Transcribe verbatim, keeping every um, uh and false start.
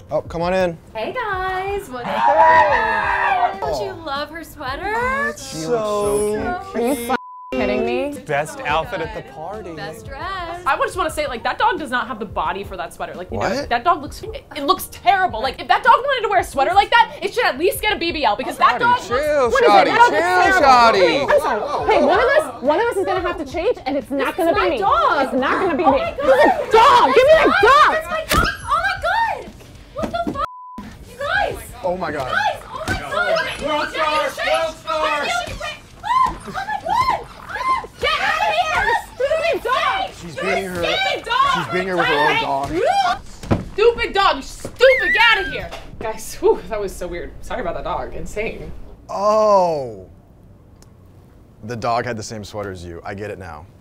Oh, come on in. Hey guys, what's up? Don't you love her sweater? Oh, it's so, so cute. Are you kidding me? Best Oh outfit God. at the party. Best dress. I just want to say, like, that dog does not have the body for that sweater. Like, you What? know, that dog looks, it, it looks terrible. Like, if that dog wanted to wear a sweater like that, it should at least get a B B L because that dog Chill, looks, What is it? Shotty, That looks chill, terrible. Shotty. I'm sorry. Hey, one of us, one of us is gonna have to change, and it's not gonna be my me. dog. It's not gonna be Oh me. my God. This is a dog. Give me that dog. That's my dog. Oh my God. What the fuck? You guys. Oh my God. Guys. Oh my God. World stars, world stars. Oh my God. Get out of here. Stupid dog. She's beating her. stupid dog. She's beating her with her own dog. stupid dog. You stupid, get out of here. Guys, whew, that was so weird. Sorry about that dog. Insane. Oh. The dog had the same sweater as you. I get it now.